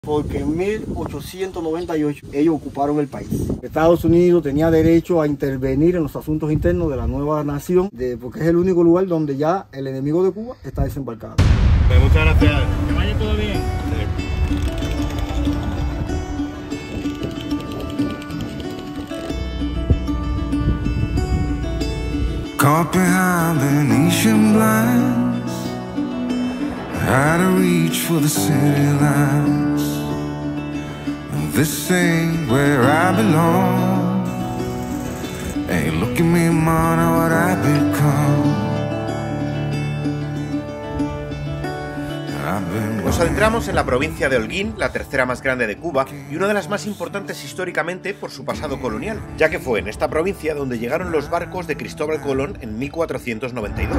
Porque en 1898 ellos ocuparon el país. Estados Unidos tenía derecho a intervenir en los asuntos internos de la nueva nación, porque es el único lugar donde ya el enemigo de Cuba está desembarcado. Pues muchas gracias. Que vaya todo bien. Caught behind Venetian blinds, had to reach for the city lights. This ain't where I belong. Hey, look at me, man, what I become. Nos adentramos en la provincia de Holguín, la tercera más grande de Cuba y una de las más importantes históricamente por su pasado colonial, ya que fue en esta provincia donde llegaron los barcos de Cristóbal Colón en 1492.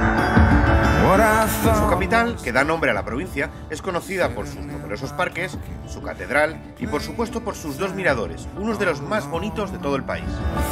Su capital, que da nombre a la provincia, es conocida por sus numerosos parques, su catedral y por supuesto por sus dos miradores, unos de los más bonitos de todo el país.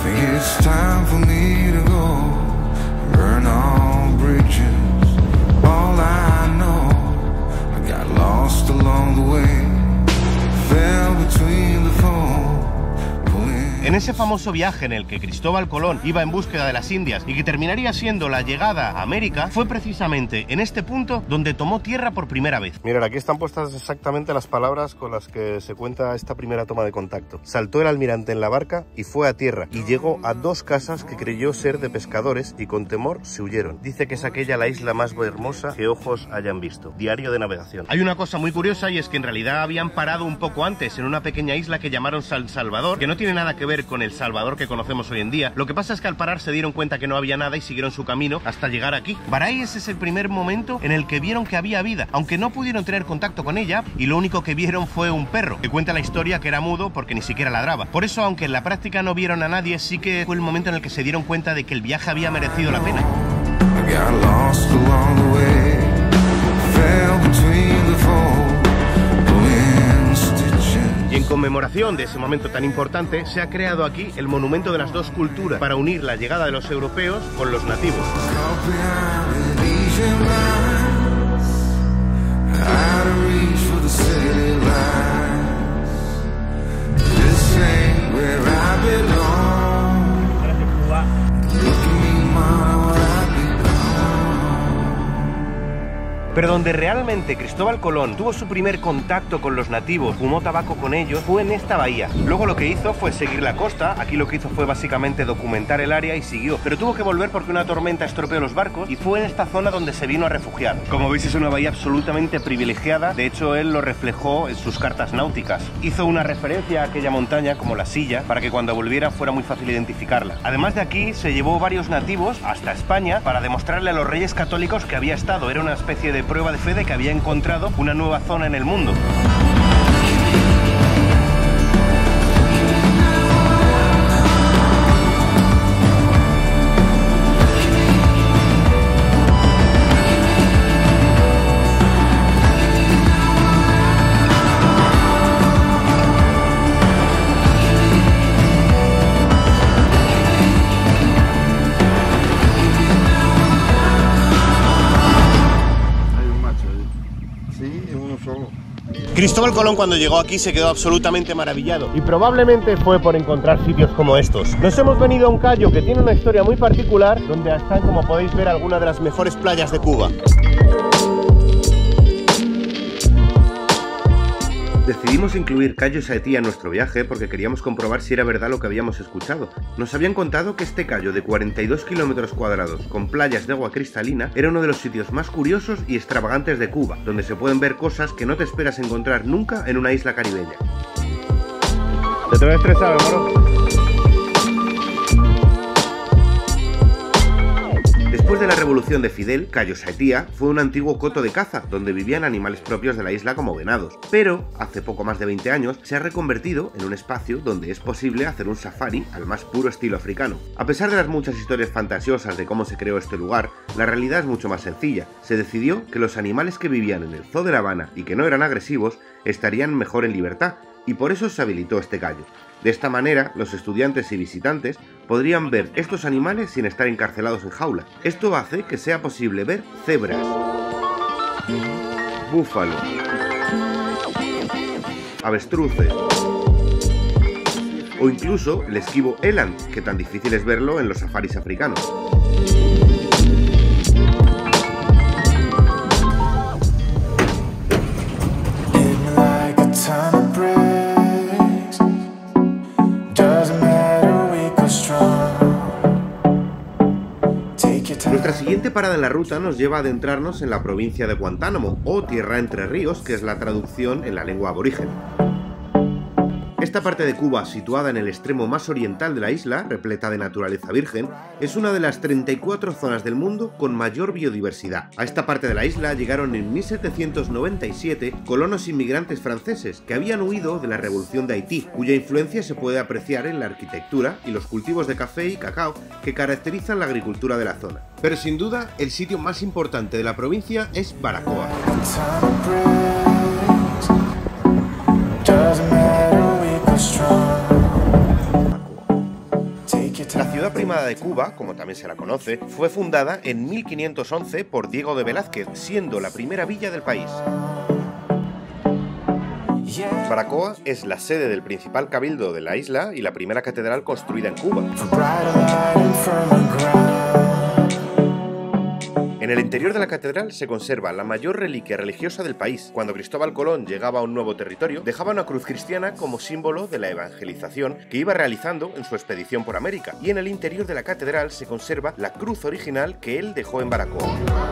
En ese famoso viaje en el que Cristóbal Colón iba en búsqueda de las Indias y que terminaría siendo la llegada a América, fue precisamente en este punto donde tomó tierra por primera vez. Mirad, aquí están puestas exactamente las palabras con las que se cuenta esta primera toma de contacto. Saltó el almirante en la barca y fue a tierra, y llegó a dos casas que creyó ser de pescadores y con temor se huyeron. Dice que es aquella la isla más hermosa que ojos hayan visto. Diario de navegación. Hay una cosa muy curiosa y es que en realidad habían parado un poco antes en una pequeña isla que llamaron San Salvador, que no tiene nada que ver con el Salvador que conocemos hoy en día. Lo que pasa es que al parar se dieron cuenta que no había nada y siguieron su camino hasta llegar aquí. Baray, ese es el primer momento en el que vieron que había vida, aunque no pudieron tener contacto con ella, y lo único que vieron fue un perro, que cuenta la historia que era mudo porque ni siquiera ladraba. Por eso, aunque en la práctica no vieron a nadie, sí que fue el momento en el que se dieron cuenta de que el viaje había merecido la pena. Y en conmemoración de ese momento tan importante, se ha creado aquí el monumento de las dos culturas para unir la llegada de los europeos con los nativos. Pero donde realmente Cristóbal Colón tuvo su primer contacto con los nativos, fumó tabaco con ellos, fue en esta bahía. Luego lo que hizo fue seguir la costa. Aquí lo que hizo fue básicamente documentar el área y siguió. Pero tuvo que volver porque una tormenta estropeó los barcos y fue en esta zona donde se vino a refugiar. Como veis, es una bahía absolutamente privilegiada. De hecho, él lo reflejó en sus cartas náuticas. Hizo una referencia a aquella montaña como la Silla para que cuando volviera fuera muy fácil identificarla. Además de aquí, se llevó varios nativos hasta España para demostrarle a los reyes católicos que había estado. Era una especie de prueba de fe de que había encontrado una nueva zona en el mundo. Cristóbal Colón, cuando llegó aquí, se quedó absolutamente maravillado y probablemente fue por encontrar sitios como estos. Nos hemos venido a un callo que tiene una historia muy particular, donde están, como podéis ver, algunas de las mejores playas de Cuba. Decidimos incluir Cayo Saetía en nuestro viaje porque queríamos comprobar si era verdad lo que habíamos escuchado. Nos habían contado que este callo de 42 kilómetros cuadrados con playas de agua cristalina era uno de los sitios más curiosos y extravagantes de Cuba, donde se pueden ver cosas que no te esperas encontrar nunca en una isla caribeña. ¿Te ves estresado, moro? Después de la revolución de Fidel, Cayo Saetía fue un antiguo coto de caza, donde vivían animales propios de la isla como venados. Pero, hace poco más de 20 años, se ha reconvertido en un espacio donde es posible hacer un safari al más puro estilo africano. A pesar de las muchas historias fantasiosas de cómo se creó este lugar, la realidad es mucho más sencilla. Se decidió que los animales que vivían en el Zoo de La Habana y que no eran agresivos, estarían mejor en libertad, y por eso se habilitó este callo. De esta manera, los estudiantes y visitantes podrían ver estos animales sin estar encarcelados en jaulas. Esto hace que sea posible ver cebras, búfalos, avestruces o incluso el esquivo eland, que tan difícil es verlo en los safaris africanos. Nuestra siguiente parada en la ruta nos lleva a adentrarnos en la provincia de Guantánamo, o Tierra Entre Ríos, que es la traducción en la lengua aborigen. Esta parte de Cuba, situada en el extremo más oriental de la isla, repleta de naturaleza virgen, es una de las 34 zonas del mundo con mayor biodiversidad. A esta parte de la isla llegaron en 1797 colonos inmigrantes franceses que habían huido de la Revolución de Haití, cuya influencia se puede apreciar en la arquitectura y los cultivos de café y cacao que caracterizan la agricultura de la zona. Pero sin duda, el sitio más importante de la provincia es Baracoa. La ciudad primada de Cuba, como también se la conoce, fue fundada en 1511 por Diego de Velázquez, siendo la primera villa del país. Baracoa es la sede del principal cabildo de la isla y la primera catedral construida en Cuba. En el interior de la catedral se conserva la mayor reliquia religiosa del país. Cuando Cristóbal Colón llegaba a un nuevo territorio, dejaba una cruz cristiana como símbolo de la evangelización que iba realizando en su expedición por América. Y en el interior de la catedral se conserva la cruz original que él dejó en Baracoa.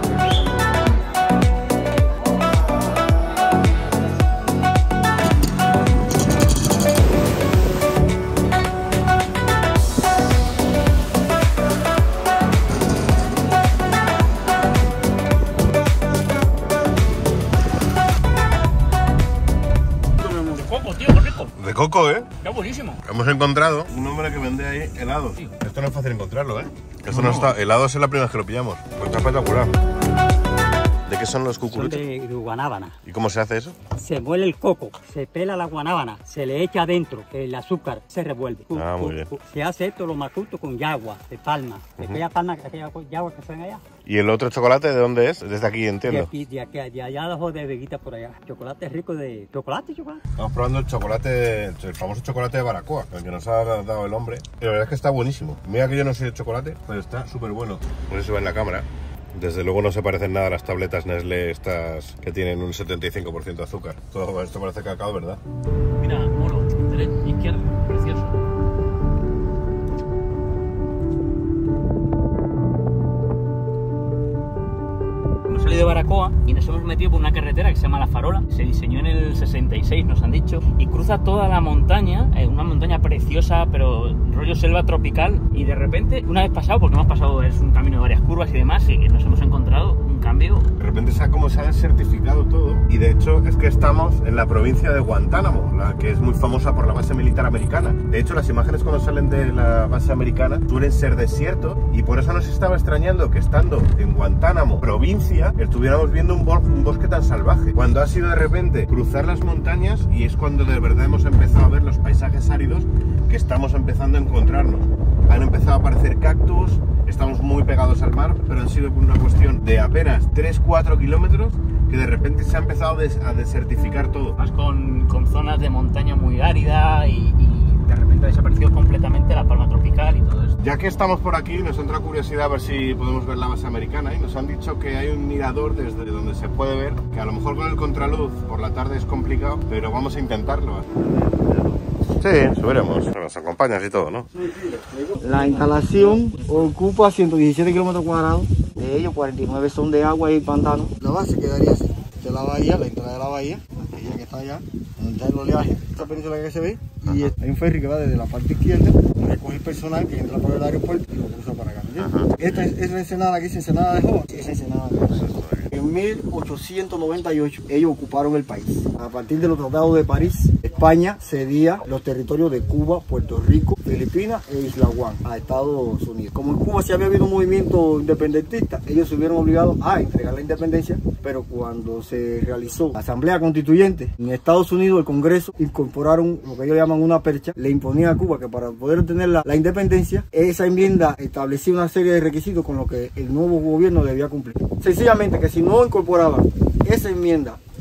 De coco, ¿eh? Está buenísimo. Hemos encontrado un hombre que vende ahí helados. Sí. Esto no es fácil encontrarlo, ¿eh? Esto no está... Helados es la primera vez que lo pillamos. Pues está espectacular. ¿De qué son los cucuruchos? Son de guanábana. ¿Y cómo se hace eso? Se muele el coco, se pela la guanábana, se le echa adentro el azúcar, se revuelve. Muy bien. Se hace esto lo más justo con yagua, de palma. Aquella palma, aquella yagua que ven allá. ¿Y el otro chocolate de dónde es? Desde aquí, entiendo. De allá abajo de Veguita por allá. Chocolate rico de... ¿Chocolate? Estamos probando el chocolate, el famoso chocolate de Baracoa, el que nos ha dado el hombre. Y la verdad es que está buenísimo. Mira que yo no soy de chocolate, pero está súper bueno. Por eso se ve en la cámara. Desde luego no se parecen nada a las tabletas Nestlé estas que tienen un 75% de azúcar. Todo esto parece cacao, ¿verdad? Mira, mono, derecha, izquierda, precioso. Hemos salido de Baracoa y nos hemos metido por una carretera que se llama La Farola. Se diseñó en el 66, nos han dicho, y cruza toda la montaña, una montaña preciosa, pero rollo selva tropical. Y de repente, una vez pasado, porque hemos pasado, es un camino de varias curvas y demás, y nos hemos encontrado un cambio. De repente se ha desertificado todo, y de hecho es que estamos en la provincia de Guantánamo, la que es muy famosa por la base militar americana. De hecho, las imágenes cuando salen de la base americana suelen ser desierto, y por eso nos estaba extrañando que estando en Guantánamo, provincia, estuviéramos viendo un bosque tan salvaje. Cuando ha sido de repente cruzar las montañas, y es cuando de verdad hemos empezado a ver los paisajes áridos que estamos empezando a encontrarnos. Han empezado a aparecer cactus, estamos muy pegados al mar, pero han sido por una cuestión de apenas 3-4 kilómetros que de repente se ha empezado a desertificar todo. Más con zonas de montaña muy árida y de repente ha desaparecido completamente la palma tropical y todo eso. Ya que estamos por aquí, nos entra curiosidad a ver si podemos ver la base americana, y nos han dicho que hay un mirador desde donde se puede ver, que a lo mejor con el contraluz por la tarde es complicado, pero vamos a intentarlo. Sí, subiremos. Nos acompañas y todo, ¿no? La instalación ocupa 117 kilómetros cuadrados, de ellos 49 son de agua y pantano. La base quedaría así. Esta es la bahía, la entrada de la bahía, aquella que está allá, donde está el oleaje, esta península que se ve, y hay un ferry que va desde la parte izquierda, recoge el personal que entra por el aeropuerto y lo cruza para acá. Esta es la ensenada que es Ensenada de Joa, esa ensenada de Joa. En 1898 ellos ocuparon el país. A partir de los tratados de París, España cedía los territorios de Cuba, Puerto Rico, Filipinas e Isla Guam a Estados Unidos. Como en Cuba sí había habido un movimiento independentista, ellos se vieron obligados a entregar la independencia, pero cuando se realizó la Asamblea Constituyente en Estados Unidos, el Congreso incorporaron lo que ellos llaman una percha, le imponían a Cuba que para poder obtener la independencia, esa enmienda establecía una serie de requisitos con los que el nuevo gobierno debía cumplir. Sencillamente que si no incorporaban esa enmienda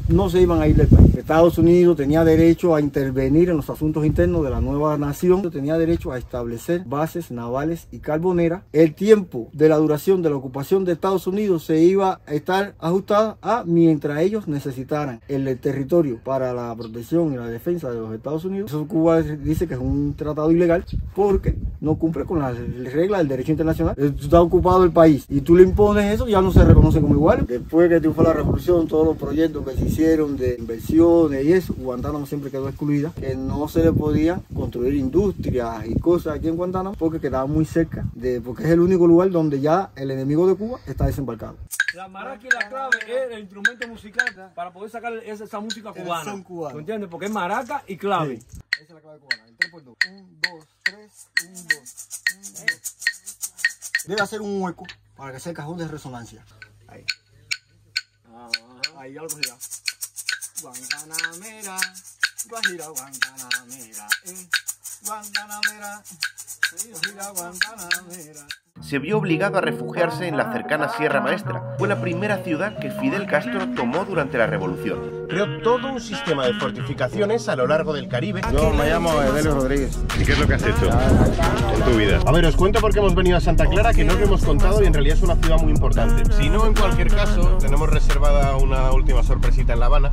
no se iban a ir del país. Estados Unidos tenía derecho a intervenir en los asuntos internos de la nueva nación, tenía derecho a establecer bases navales y carboneras. El tiempo de la duración de la ocupación de Estados Unidos se iba a estar ajustada a mientras ellos necesitaran el territorio para la protección y la defensa de los Estados Unidos. Eso Cuba dice que es un tratado ilegal porque no cumple con las reglas del derecho internacional. Está ocupado el país y tú le impones eso, ya no se reconoce como igual. Después que triunfó la revolución, todos los proyectos que se hicieron de inversiones y eso, Guantánamo siempre quedó excluida, que no se le podía construir industrias y cosas aquí en Guantánamo porque quedaba muy cerca porque es el único lugar donde ya el enemigo de Cuba está desembarcado. La maraca y la clave es el instrumento musical para poder sacar esa música cubana. El son cubano. ¿Tú entiendes? Porque es maraca y clave. Sí. Esa es la clave cubana, el 3x2. 1, 2, 3, 1, 2, 1, 2. Debe hacer un hueco para que sea el cajón de resonancia. Ahí. Ahí ya lo cogí. Guantanamera, Guajira, Guantanamera, Guantanamera, Guajira, Guantanamera. Se vio obligado a refugiarse en la cercana Sierra Maestra. Fue la primera ciudad que Fidel Castro tomó durante la revolución. Creó todo un sistema de fortificaciones a lo largo del Caribe. Yo me llamo Edelio Rodríguez. ¿Y qué es lo que has hecho en tu vida? A ver, os cuento por qué hemos venido a Santa Clara, que no os lo hemos contado y en realidad es una ciudad muy importante. Si no, en cualquier caso, tenemos reservada una última sorpresita en La Habana.